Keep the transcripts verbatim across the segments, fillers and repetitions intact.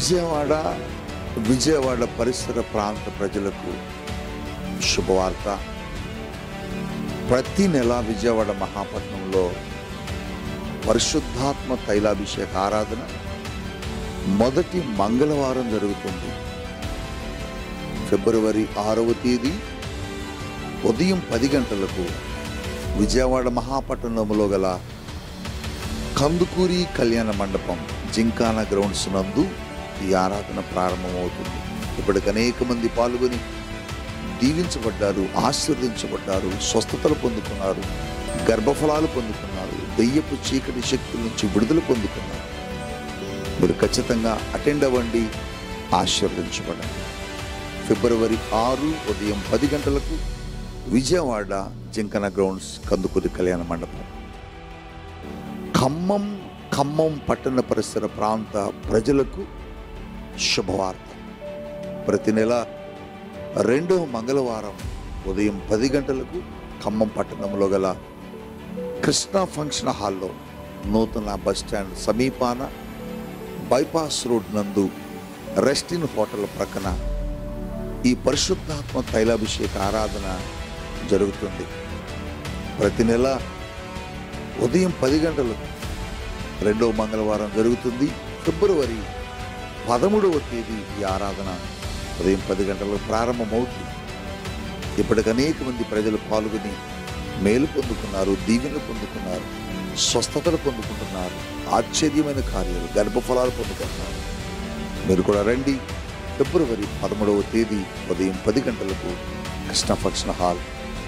విజయవాడ విజయవాడ పరిసర ప్రాంత ప్రజలకు శుభవార్త. ప్రతి నెల విజయవాడ మహాపట్నంలో పరిశుద్ధాత్మ తైలాభిషేక ఆరాధన మొదటి మంగళవారం జరుగుతుంది. ఫిబ్రవరి ఆరవ తేదీ ఉదయం పది గంటలకు విజయవాడ మహాపట్టణంలో గల కందుకూరి కళ్యాణ మండపం జింకానా గ్రౌండ్స్ నందు ఈ ఆరాధన ప్రారంభమవుతుంది. ఇప్పటికి అనేక మంది పాల్గొని దీవించబడ్డారు, ఆశీర్వదించబడ్డారు, స్వస్థతలు పొందుకున్నారు, గర్భఫలాలు పొందుకున్నారు, దెయ్యపు చీకటి శక్తుల నుంచి విడుదల పొందుకున్నారు. మీరు ఖచ్చితంగా అటెండ్ అవ్వండి, ఆశీర్వదించబడండి. ఫిబ్రవరి ఆరు ఉదయం పది గంటలకు విజయవాడ జింకనా గ్రౌండ్స్ కందుకూరి కళ్యాణ మండపం. ఖమ్మం ఖమ్మం పట్టణ పరిసర ప్రాంత ప్రజలకు శుభవార్త. ప్రతి నెల రెండవ మంగళవారం ఉదయం పది గంటలకు ఖమ్మం పట్టణంలో గల కృష్ణా ఫంక్షన్ హాల్లో నూతన బస్టాండ్ సమీపాన బైపాస్ రోడ్ నందు రెస్టిన్ హోటల్ ప్రక్కన ఈ పరిశుద్ధాత్మ తైలాభిషేక ఆరాధన జరుగుతుంది. ప్రతి నెల ఉదయం పది గంటలకు రెండవ మంగళవారం జరుగుతుంది. ఫిబ్రవరి పదమూడవ తేదీ ఈ ఆరాధన ఉదయం పది గంటలకు ప్రారంభమవుతుంది. ఇప్పటికి అనేక మంది ప్రజలు పాల్గొని మేలు పొందుకున్నారు, దీవెనలు పొందుకున్నారు, స్వస్థతలు పొందుకుంటున్నారు, ఆశ్చర్యమైన కార్యాలు, గర్భఫలాలు పొందుకుంటున్నారు. మీరు కూడా రండి. ఫిబ్రవరి పదమూడవ తేదీ ఉదయం పది గంటలకు కృష్ణ ఫంక్షన్ హాల్.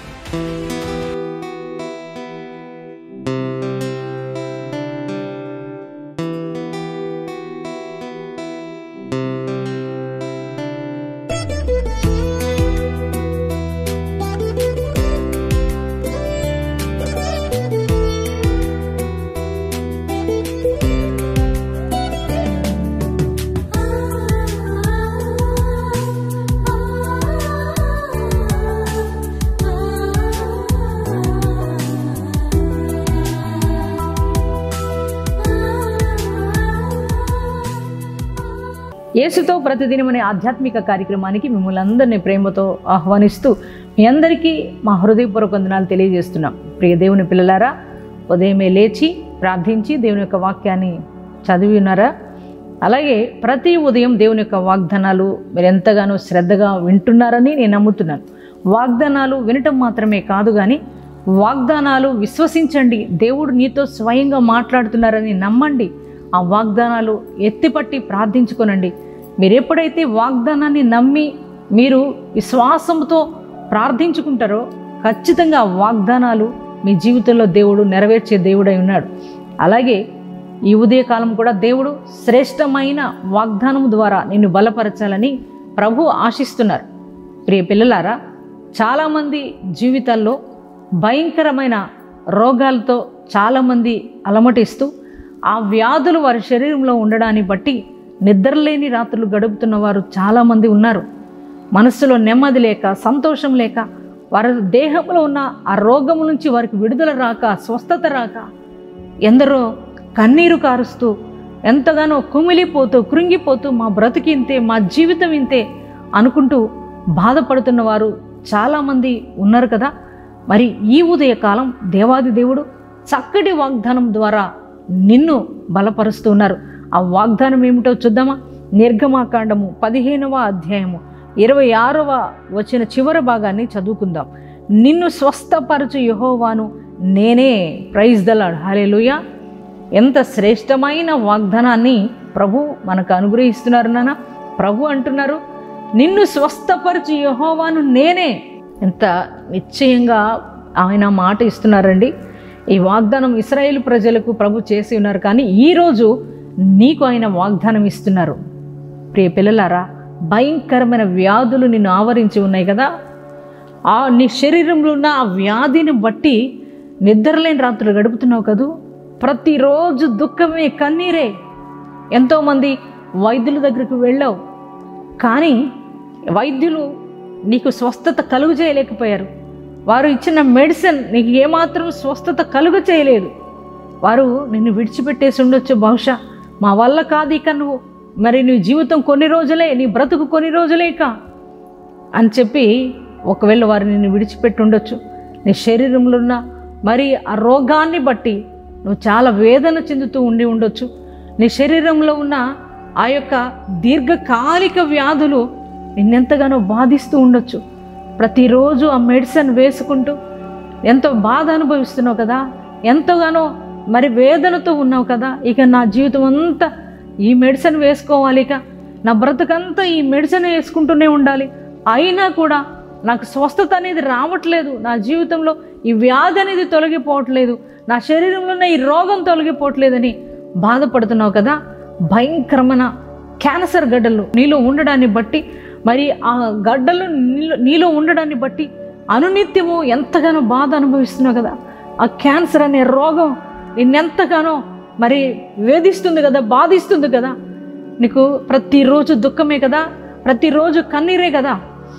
యేసుతో ప్రతిదినం అనే ఆధ్యాత్మిక కార్యక్రమానికి మిమ్మల్ని అందరినీ ప్రేమతో ఆహ్వానిస్తూ మీ అందరికీ మా హృదయపూర్వక వందనాలు తెలియజేస్తున్నాం. ప్రియ దేవుని పిల్లలారా, ఉదయమే లేచి ప్రార్థించి దేవుని యొక్క వాక్యాన్ని చదివి ఉన్నారా? అలాగే ప్రతి ఉదయం దేవుని యొక్క వాగ్దానాలు మీరు ఎంతగానో శ్రద్ధగా వింటున్నారని నేను నమ్ముతున్నాను. వాగ్దానాలు వినటం మాత్రమే కాదు, కానీ వాగ్దానాలు విశ్వసించండి. దేవుడు నీతో స్వయంగా మాట్లాడుతున్నారని నమ్మండి. ఆ వాగ్దానాలు ఎత్తిపట్టి ప్రార్థించుకోనండి. మీరు ఎప్పుడైతే వాగ్దానాన్ని నమ్మి మీరు విశ్వాసంతో ప్రార్థించుకుంటారో ఖచ్చితంగా ఆ వాగ్దానాలు మీ జీవితంలో దేవుడు నెరవేర్చే దేవుడై ఉన్నాడు. అలాగే ఈ ఉదయకాలం కూడా దేవుడు శ్రేష్టమైన వాగ్దానం ద్వారా నిన్ను బలపరచాలని ప్రభు ఆశిస్తున్నారు. ప్రియ పిల్లలారా, చాలామంది జీవితాల్లో భయంకరమైన రోగాలతో చాలామంది అలమటిస్తూ ఆ వ్యాధులు వారి శరీరంలో ఉండడాన్ని బట్టి నిద్రలేని రాత్రులు గడుపుతున్న వారు చాలామంది ఉన్నారు. మనస్సులో నెమ్మది లేక, సంతోషం లేక, వారి దేహంలో ఉన్న ఆ రోగం నుంచి వారికి విడుదల రాక, స్వస్థత రాక, ఎందరో కన్నీరు కారుస్తూ ఎంతగానో కుమిలిపోతూ కృంగిపోతూ మా బ్రతికి ఇంతే, మా జీవితం ఇంతే అనుకుంటూ బాధపడుతున్న వారు చాలామంది ఉన్నారు కదా. మరి ఈ ఉదయకాలం దేవాది దేవుడు చక్కటి వాగ్దానం ద్వారా నిన్ను బలపరుస్తూ ఉన్నారు. ఆ వాగ్దానం ఏమిటో చూద్దామా? నిర్గమాకాండము పదిహేనవ అధ్యాయము ఇరవై ఆరవ వచ్చిన చివరి భాగాన్ని చదువుకుందాం. నిన్ను స్వస్థపరచు యెహోవాను నేనే. Praise the Lord, hallelujah. ఎంత శ్రేష్టమైన వాగ్దానాన్ని ప్రభు మనకు అనుగ్రహిస్తున్నారు నాన్న. ప్రభు అంటున్నారు, నిన్ను స్వస్థపరచు యెహోవాను నేనే. ఎంత నిశ్చయంగా ఆయన మాట ఇస్తున్నారండి. ఈ వాగ్దానం ఇశ్రాయేలు ప్రజలకు ప్రభు చేసి ఉన్నారు, కానీ ఈరోజు నీకు ఆయన వాగ్దానం ఇస్తున్నారు. ప్రియ పిల్లలారా, భయంకరమైన వ్యాధులు నిన్ను ఆవరించి ఉన్నాయి కదా. ఆ నీ శరీరంలో ఉన్న ఆ వ్యాధిని బట్టి నిద్రలేని రాత్రులు గడుపుతున్నావు కదూ. ప్రతిరోజు దుఃఖమే, కన్నీరే. ఎంతోమంది వైద్యుల దగ్గరికి వెళ్ళావు, కానీ వైద్యులు నీకు స్వస్థత కలుగు చేయలేకపోయారు. వారు ఇచ్చిన మెడిసిన్ నీకు ఏమాత్రం స్వస్థత కలుగు చేయలేదు. వారు నిన్ను విడిచిపెట్టేసి ఉండొచ్చు. బహుశా మా వల్ల కాదు, ఇక నువ్వు మరి నీ జీవితం కొన్ని రోజులే, నీ బ్రతుకు కొన్ని రోజులేక అని చెప్పి ఒకవేళ వారు నిన్ను విడిచిపెట్టి ఉండొచ్చు. నీ శరీరంలో ఉన్న మరి ఆ రోగాన్ని బట్టి నువ్వు చాలా వేదన చెందుతూ ఉండి ఉండొచ్చు. నీ శరీరంలో ఉన్న ఆ యొక్క దీర్ఘకాలిక వ్యాధులు నిన్నెంతగానో బాధిస్తూ ఉండొచ్చు. ప్రతిరోజు ఆ మెడిసిన్ వేసుకుంటూ ఎంతో బాధ అనుభవిస్తున్నావు కదా, ఎంతగానో మరి వేదనతో ఉన్నావు కదా. ఇక నా జీవితం అంతా ఈ మెడిసిన్ వేసుకోవాలి, ఇక నా బ్రతుకంతా ఈ మెడిసిన్ వేసుకుంటూనే ఉండాలి, అయినా కూడా నాకు స్వస్థత అనేది రావట్లేదు, నా జీవితంలో ఈ వ్యాధి అనేది తొలగిపోవట్లేదు, నా శరీరంలో ఉన్న ఈ రోగం తొలగిపోవట్లేదని బాధపడుతున్నావు కదా. భయంకరమైన క్యాన్సర్ గడ్డలు నీలో ఉండడాన్ని బట్టి, మరి ఆ గడ్డలు నీలో నీలో ఉండడాన్ని బట్టి అనునిత్యము ఎంతగానో బాధ అనుభవిస్తున్నావు కదా. ఆ క్యాన్సర్ అనే రోగం నిన్నెంతగానో మరి వేధిస్తుంది కదా, బాధిస్తుంది కదా. నీకు ప్రతిరోజు దుఃఖమే కదా, ప్రతిరోజు కన్నీరే కదా.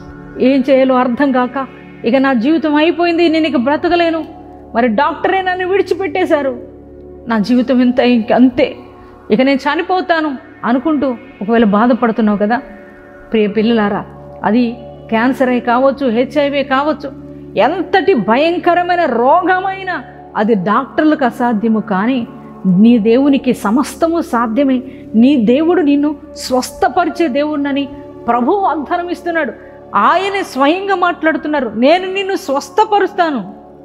ఏం చేయాలో అర్థం కాక ఇక నా జీవితం అయిపోయింది, నేను ఇక బ్రతకలేను, మరి డాక్టరే నన్ను విడిచిపెట్టేశారు, నా జీవితం ఇంత ఇంక అంతే, ఇక నేను చనిపోతాను అనుకుంటూ ఒకవేళ బాధపడుతున్నావు కదా. ప్రియ పిల్లలారా, అది క్యాన్సర్ అయి కావచ్చు, హెచ్ఐవి కావచ్చు, ఎంతటి భయంకరమైన రోగమైన అది డాక్టర్లకు అసాధ్యము, కానీ నీ దేవునికి సమస్తము సాధ్యమే. నీ దేవుడు నిన్ను స్వస్థపరిచే దేవుడినని ప్రభువు వాగ్దానం ఇస్తున్నాడు. ఆయనే స్వయంగా మాట్లాడుతున్నారు, నేను నిన్ను స్వస్థపరుస్తాను,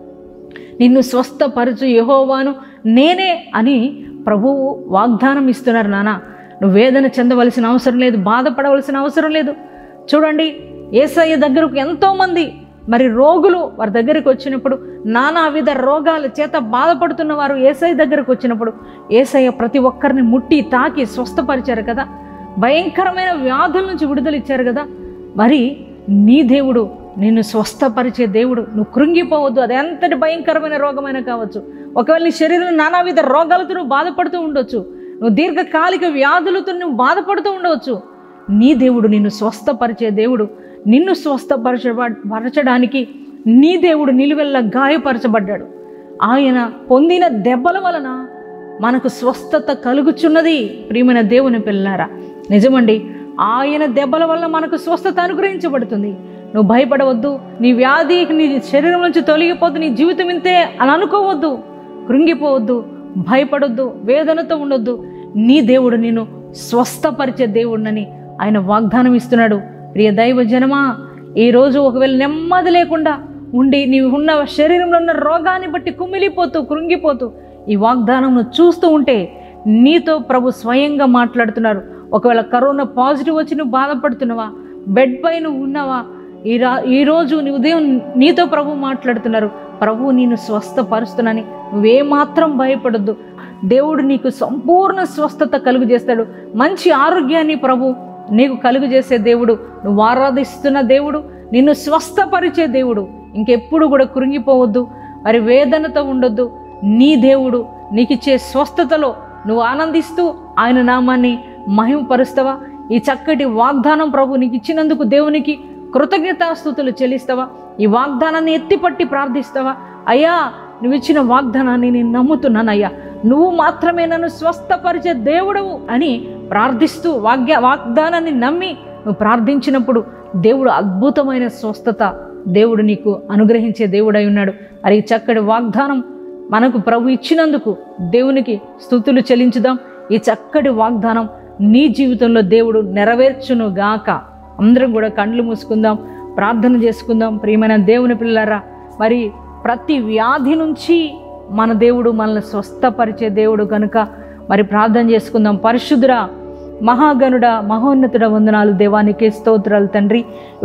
నిన్ను స్వస్థపరచు యెహోవాను నేనే అని ప్రభువు వాగ్దానం ఇస్తున్నారు. నాన్న, నువ్వు వేదన చెందవలసిన అవసరం లేదు, బాధపడవలసిన అవసరం లేదు. చూడండి, యేసయ్య దగ్గరకు ఎంతోమంది మరి రోగులు వారి దగ్గరికి వచ్చినప్పుడు, నానా విధ రోగాల చేత బాధపడుతున్న వారు యేసయ్య దగ్గరకు వచ్చినప్పుడు యేసయ్య ప్రతి ఒక్కరిని ముట్టి తాకి స్వస్థపరిచారు కదా, భయంకరమైన వ్యాధుల నుంచి విడుదల ఇచ్చారు కదా. మరి నీ దేవుడు నిన్ను స్వస్థపరిచే దేవుడు. నువ్వు కృంగిపోవద్దు, అది ఎంతటి భయంకరమైన రోగమైనా కావచ్చు. ఒకవేళ నీ శరీరంలో నానావిధ రోగాలతో నువ్వు బాధపడుతూ ఉండవచ్చు, నువ్వు దీర్ఘకాలిక వ్యాధులతో నువ్వు బాధపడుతూ ఉండవచ్చు. నీ దేవుడు నిన్ను స్వస్థపరిచే దేవుడు. నిన్ను స్వస్థపరచ పరచడానికి నీ దేవుడు నిలువెల్లా గాయపరచబడ్డాడు. ఆయన పొందిన దెబ్బల వలన మనకు స్వస్థత కలుగుచున్నది. ప్రియమైన దేవుని పిల్లారా, నిజమండి, ఆయన దెబ్బల వల్ల మనకు స్వస్థత అనుగ్రహించబడుతుంది. నువ్వు భయపడవద్దు, నీ వ్యాధి నీ శరీరం నుంచి తొలగిపోద్దు, నీ జీవితం ఇంతే అని అనుకోవద్దు, కృంగిపోవద్దు, భయపడొద్దు, వేదనతో ఉండొద్దు. నీ దేవుడు నిన్ను స్వస్థపరిచే దేవుడినని ఆయన వాగ్దానం ఇస్తున్నాడు. ప్రియ దైవ జనమా, ఈరోజు ఒకవేళ నెమ్మది లేకుండా ఉండి నీవు ఉన్న శరీరంలో ఉన్న రోగాన్ని బట్టి కుమిలిపోతూ కృంగిపోతూ ఈ వాగ్దానం చూస్తూ ఉంటే నీతో ప్రభు స్వయంగా మాట్లాడుతున్నారు. ఒకవేళ కరోనా పాజిటివ్ వచ్చి నువ్వు బాధపడుతున్నావా, బెడ్ పై నువ్వు ఉన్నావా, ఈ రా ఈరోజు నీ ఉదయం నీతో ప్రభు మాట్లాడుతున్నారు. ప్రభు నేను స్వస్థపరుస్తున్నానని నువ్వేమాత్రం భయపడొద్దు. దేవుడు నీకు సంపూర్ణ స్వస్థత కలుగు చేస్తాడు. మంచి ఆరోగ్యాన్ని ప్రభు నీకు కలుగు చేసే దేవుడు, నువ్వు ఆరాధిస్తున్న దేవుడు, నిన్ను స్వస్థపరిచే దేవుడు. ఇంకెప్పుడు కూడా కృంగిపోవద్దు, మరి వేదనతో ఉండొద్దు. నీ దేవుడు నీకిచ్చే స్వస్థతలో నువ్వు ఆనందిస్తూ ఆయన నామాన్ని మహిమపరుస్తావా? ఈ చక్కటి వాగ్దానం ప్రభు నీకు ఇచ్చినందుకు దేవునికి కృతజ్ఞతాస్తుతులు చెల్లిస్తావా? ఈ వాగ్దానాన్ని ఎత్తిపట్టి ప్రార్థిస్తావా? అయ్యా, నువ్వు ఇచ్చిన వాగ్దానాన్ని నేను నమ్ముతున్నానయ్యా, నువ్వు మాత్రమే నన్ను స్వస్థపరిచే దేవుడవు అని ప్రార్థిస్తూ వాగ్య వాగ్దానాన్ని నమ్మి నువ్వు ప్రార్థించినప్పుడు దేవుడు అద్భుతమైన స్వస్థత దేవుడు నీకు అనుగ్రహించే దేవుడై ఉన్నాడు. మరి ఈ చక్కటి వాగ్దానం మనకు ప్రభు ఇచ్చినందుకు దేవునికి స్తుతులు చెల్లించుదాం. ఈ చక్కటి వాగ్దానం నీ జీవితంలో దేవుడు నెరవేర్చును గాక. అందరం కూడా కళ్ళు మూసుకుందాం, ప్రార్థన చేసుకుందాం. ప్రియమైన దేవుని పిల్లలారా, మరి ప్రతి వ్యాధి నుంచి మన దేవుడు మనల్ని స్వస్థపరిచే దేవుడు కనుక మరి ప్రార్థన చేసుకుందాం. పరిశుద్ధుడా, మహాగణుడ, మహోన్నతుడ, వందనాలు దేవానికి స్తోత్రాలు తండ్రి.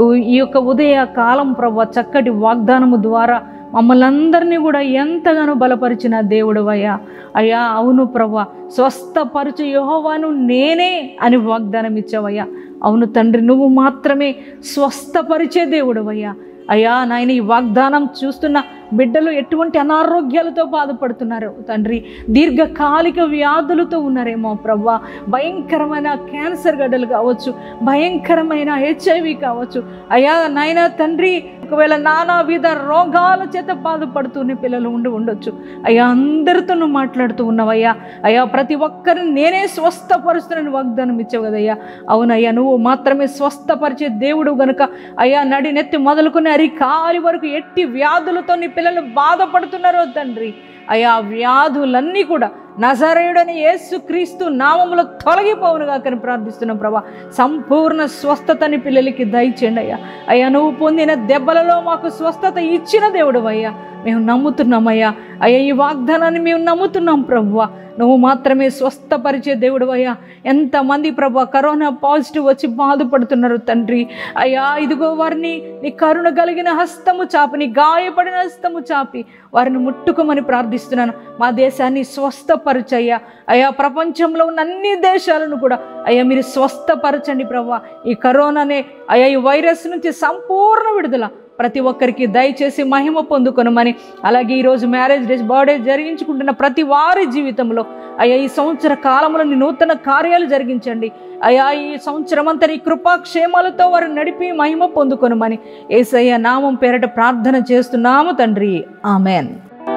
ఈ యొక్క ఉదయ కాలం ప్రభు చక్కటి వాగ్దానము ద్వారా మమ్మల్ని అందరినీ కూడా ఎంతగానో బలపరిచిన దేవుడు అయ్యా. అయ్యా అవును ప్రభు, స్వస్థపరచు యెహోవాను నేనే అని వాగ్దానం ఇచ్చావయ్యా. అవును తండ్రి, నువ్వు మాత్రమే స్వస్థపరిచే దేవుడు అయ్యా. అయ్యా నాయన, ఈ వాగ్దానం చూస్తున్న బిడ్డలు ఎటువంటి అనారోగ్యాలతో బాధపడుతున్నారు తండ్రి, దీర్ఘకాలిక వ్యాధులతో ఉన్నారేమో ప్రభా, భయంకరమైన క్యాన్సర్ గడ్డలు కావచ్చు, భయంకరమైన హెచ్ఐవి కావచ్చు అయ్యా నాయన తండ్రి, ఒకవేళ నానా విధ రోగాల చేత బాధపడుతూనే పిల్లలు ఉండి ఉండొచ్చు అయ్యా. అందరితో నువ్వు మాట్లాడుతూ ఉన్నావయ్యా. అయ్యా ప్రతి ఒక్కరిని నేనే స్వస్థపరుస్తున్నాను వాగ్దానం ఇచ్చావు కదయ్యా. అవునయ్యా, నువ్వు మాత్రమే స్వస్థపరిచే దేవుడు గనుక అయ్యా, నడి నెత్తి మొదలుకొని అరికాలి వరకు ఎట్టి వ్యాధులతో నీ పిల్లలు బాధపడుతున్నారో తండ్రి, అయ్యా వ్యాధులన్నీ కూడా నజరేయుడని యేసుక్రీస్తు నామములో తొలగిపోవునుగా కానీ ప్రార్థిస్తున్నాం ప్రభా. సంపూర్ణ స్వస్థతని పిల్లలకి దయచేయండి అయ్యా. అయ్యా నువ్వు పొందిన దెబ్బలలో మాకు స్వస్థత ఇచ్చిన దేవుడు అయ్యా, మేము నమ్ముతున్నామయ్యా. అయ్యా ఈ వాగ్దానాన్ని మేము నమ్ముతున్నాం ప్రభువా. నువ్వు మాత్రమే స్వస్థపరిచే దేవుడు అయ్యా. ఎంతమంది ప్రభా కరోనా పాజిటివ్ వచ్చి బాధపడుతున్నారు తండ్రి. అయ్యా ఇదిగో వారిని నీ కరుణ కలిగిన హస్తము చాపి, నీ గాయపడిన హస్తము చాపి వారిని ముట్టుకోమని ప్రార్థిస్తున్నాను. మా దేశాన్ని స్వస్థపరచయ్యా. అయ్యా ప్రపంచంలో ఉన్న అన్ని దేశాలను కూడా అయ్యా మీరు స్వస్థపరచండి ప్రభా. ఈ కరోనానే అయ్యా ఈ వైరస్ నుంచి సంపూర్ణ విడుదల ప్రతి ఒక్కరికి దయచేసి మహిమ పొందుకొనమని, అలాగే ఈరోజు మ్యారేజ్ డేస్ బర్త్డే జరిగించుకుంటున్న ప్రతి వారి జీవితంలో అయ్యా ఈ సంవత్సర కాలంలో నీ నూతన కార్యాలు జరిగించండి అయ్యా. ఈ సంవత్సరం అంతా నీ కృపాక్షేమాలతో వారు నడిపి మహిమ పొందుకొనమని యేసయ్య నామం పేరట ప్రార్థన చేస్తున్నాము తండ్రి, ఆమెన్.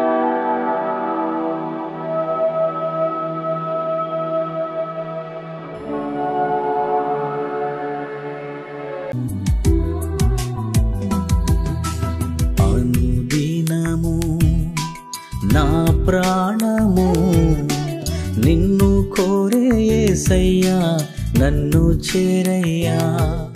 నా ప్రాణము నిన్ను కోరే యేసయ్యా, నన్ను చేరయ్యా.